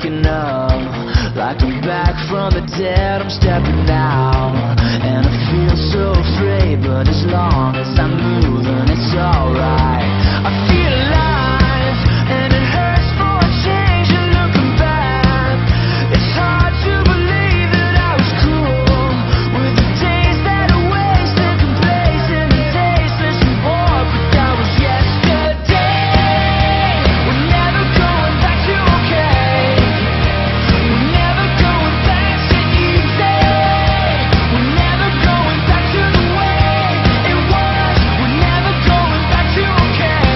waking up, like I'm back from the dead. I'm stepping out, and I feel so afraid, but as long as I'm moving, it's alright. I feel alive, and it hurts for a change. And looking back, it's hard to believe that I was cool with the days that are wasted, complacent and tasteless and bored. But that was yesterday. We're never going back to okay. We're never going back to easy. We're never going back to the way it was. We're never going back to okay.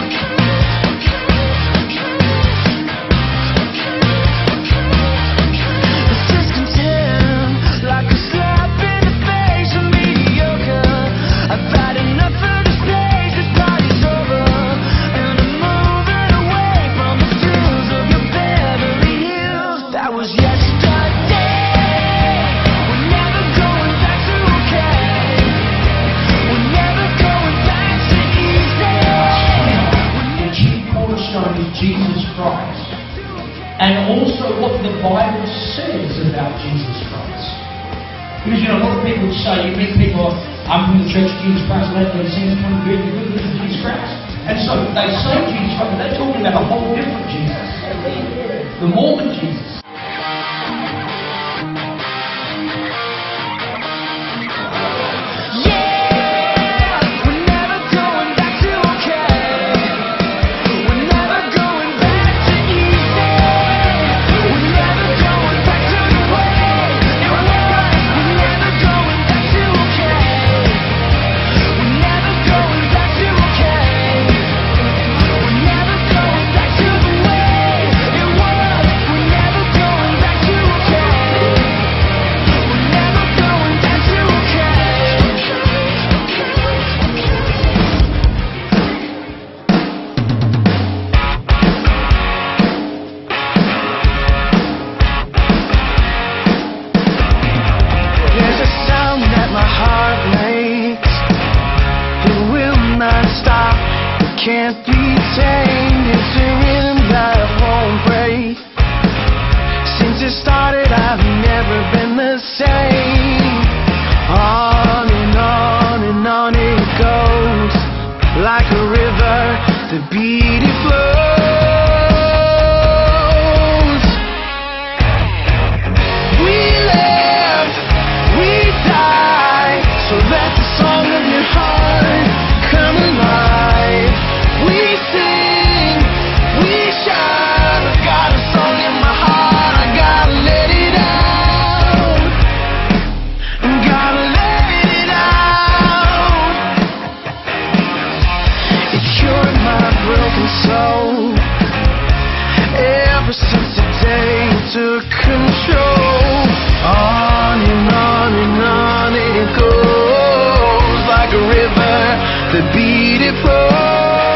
It's discontent, like a slap in the face of mediocre. I've had enough of this place, this party's over, and I'm moving away from the thrills of your Beverly Hills. That was yesterday. We're never going back to okay. We're never going back to easy. The chief cornerstone is Jesus Christ, and also what the Bible says about Jesus Christ. Because a lot of people say, you meet people, I'm from the Church of Jesus Christ, lately seems 20 years, you're good with Jesus Christ. And so they say Jesus Christ, but they're talking about a whole different Jesus, the Mormon Jesus. Can't be tamed, it's a rhythm that I won't break. Since it started, I've never been the same. On and on it goes, like a river, the beat it flows. We live, we die, so let the song of your heart come alive. We sing, we shout. I've got a song in my heart, I gotta let it out. Gotta let it out. It cured my broken soul. Ever since the day you took control. On it goes, like a river, the beat it flows.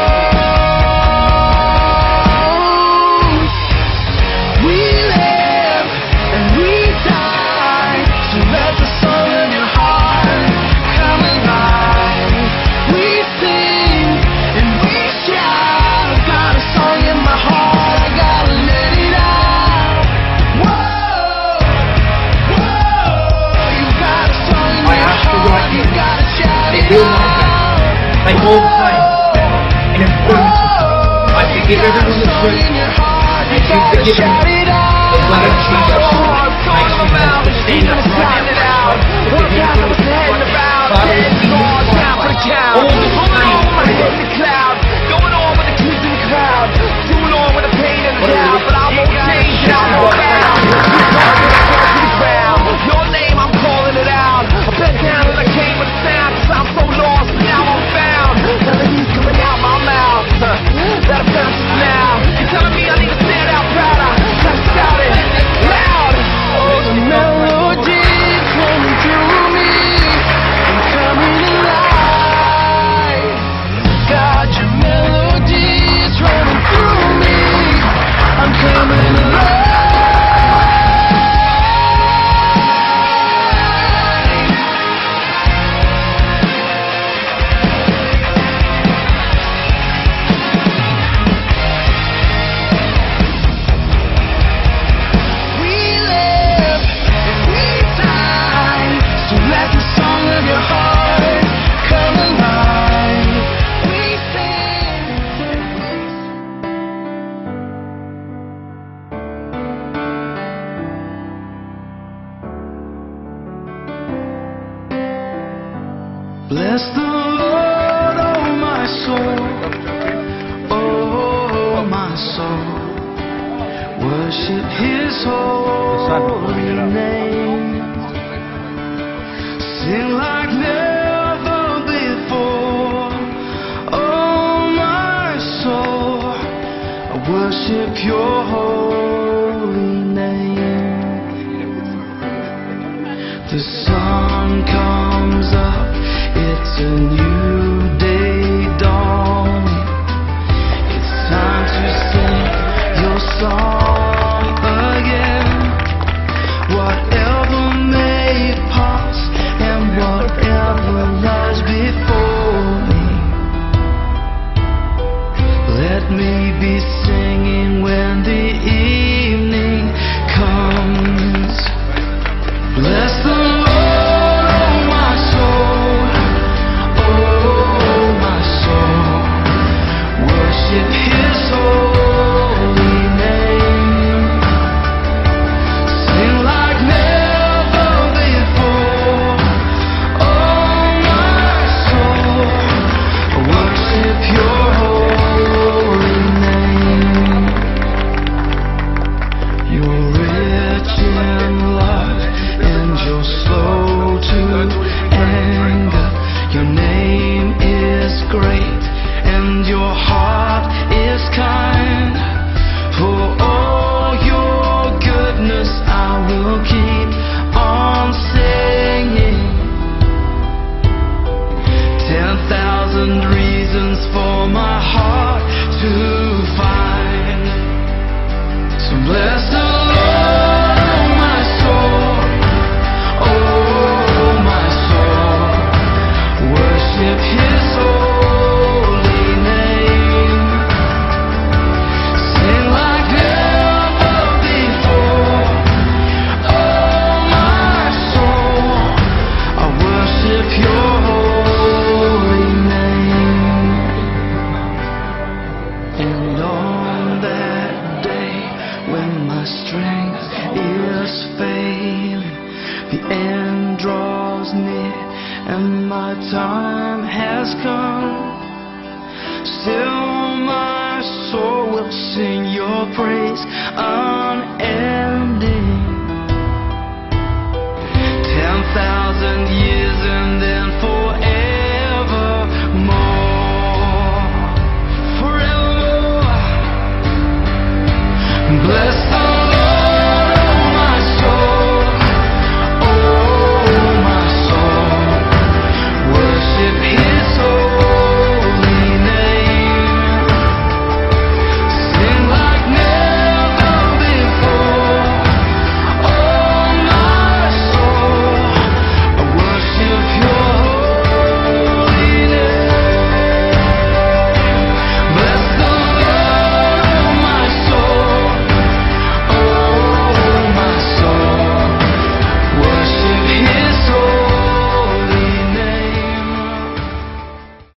They all say, in accordance with I forgive everyone that's hurt me, and you forgive me. The blood of Jesus makes me able to stand up right now. Father, in Jesus Christ, all the pain, going on with the kids in the crowd, doing on with the pain and the doubt, but I won't change it, I won't bow. Your name, I'm calling it out. I bent down and I came with a sound, 'cause I'm so lost, but now I'm found. Melodies coming out my mouth, that I found just now. You're telling me I need to stand out prouder, so shout it loud. Oh, the melody coming through me, I'm coming alive. soul. Worship His holy name. Sing like never before. Oh, my soul, I worship Your holy name. The sun comes up, it's a new day dawning. It's time to sing Your song again. Whatever may pass and whatever lies before me, let me be singing when the evening comes. Bless the Lord, oh my soul, oh my soul. Worship His holy name. Sing like never before. Oh my soul, worship Your holy name. You're rich in love and You're slow to anger. Your name is great and Your heart is kind. For all Your goodness I will keep on singing. 10,000 reasons for my heart to find. So bless the Lord, oh my soul, oh my soul. Worship His holy name. Sing like never before. Oh my soul, I worship Your holy name. And on that day when my strength is failing, the end draws near and my time has come, still my soul will sing Your praise unending.